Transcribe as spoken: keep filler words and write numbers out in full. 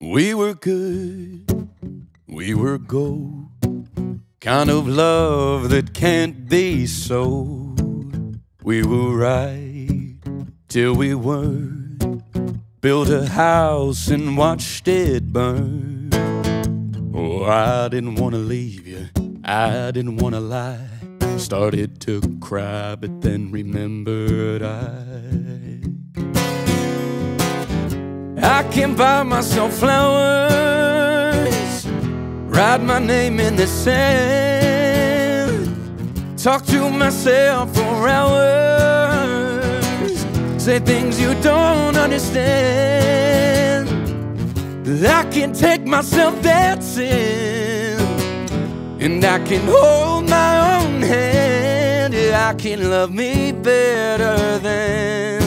We were good, we were gold, kind of love that can't be sold. We were right till we weren't, built a house and watched it burn. Oh, I didn't want to leave you, I didn't want to lie. Started to cry, but then remembered I I can buy myself flowers, write my name in the sand, talk to myself for hours, say things you don't understand. I can take myself dancing, and I can hold my own hand. I can love me better than